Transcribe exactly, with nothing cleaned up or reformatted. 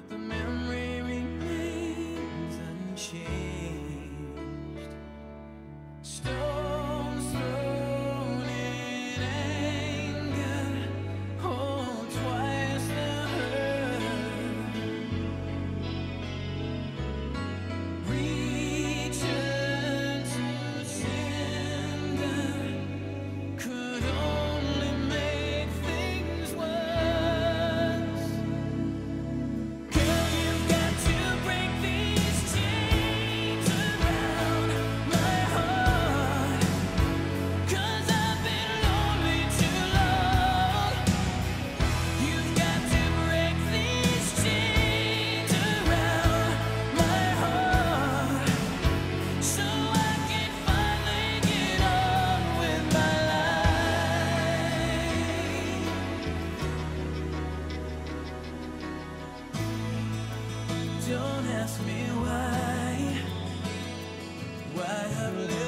but the memory remains unchanged. Stones thrown in anger hold twice the hurt. Return to sender could only make things worse. Girl, you've got to break these chains around my heart, 'cause I've been lonely too long. You've got to break these chains around my heart, so I can finally get on with my life. Don't ask me why, why I've lived